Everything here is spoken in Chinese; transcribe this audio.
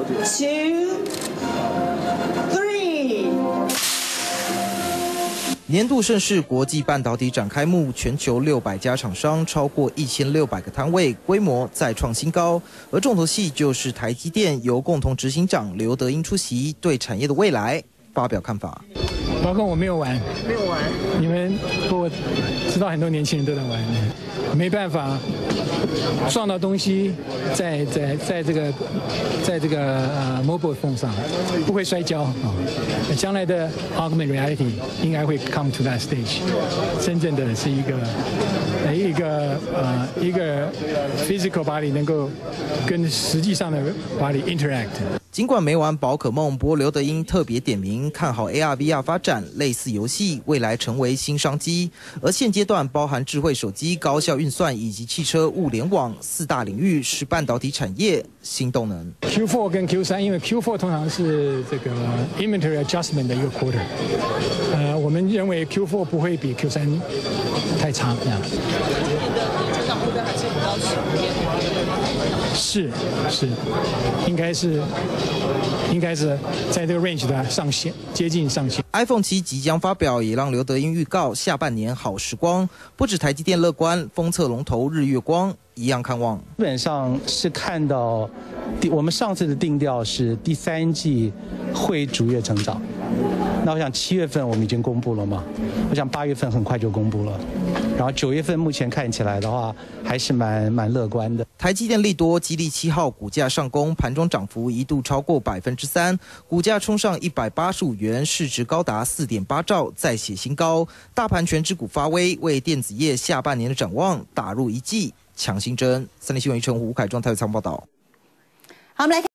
2, 3。 年度盛事国际半导体展开幕，全球600家厂商，超过1600个摊位，规模再创新高。而重头戏就是台积电由共同执行长刘德英出席，对产业的未来发表看法。 包括我没有玩，你们我知道很多年轻人都在玩，没办法撞到东西，在这个mobile phone 上不会摔跤啊。将来的 augmented reality 应该会 come to that stage， 真正的是一个 physical body 能够跟实际上的 body interact。 尽管没玩宝可梦，不过刘德英特别点名看好 AR/VR 发展，类似游戏未来成为新商机。而现阶段包含智慧手机、高效运算以及汽车物联网4大领域是半导体产业新动能。 Q4 跟 Q3， 因为 Q4 通常是这个 inventory adjustment 的一个 quarter， 我们认为 Q4 不会比 Q3 太差这样。 成长目标还是比较是，应该是在这个 range 的上限，接近上限。 iPhone 7即将发表，也让刘德英预告下半年好时光。不止台积电乐观，封测龙头日月光一样看望。 基本上是看到，我们上次的定调是第3季会逐月成长。那我想7月份我们已经公布了嘛，我想8月份很快就公布了，然后9月份目前看起来的话还是蛮乐观的。 台积电利多，激励7号股价上攻，盘中涨幅一度超过3%，股价冲上185元，市值高达4.8兆，再写新高。大盘全指股发威，为电子业下半年的展望打入一剂强心针。3立新闻1陈吴凯壮台北采访报道。 好，我们来看。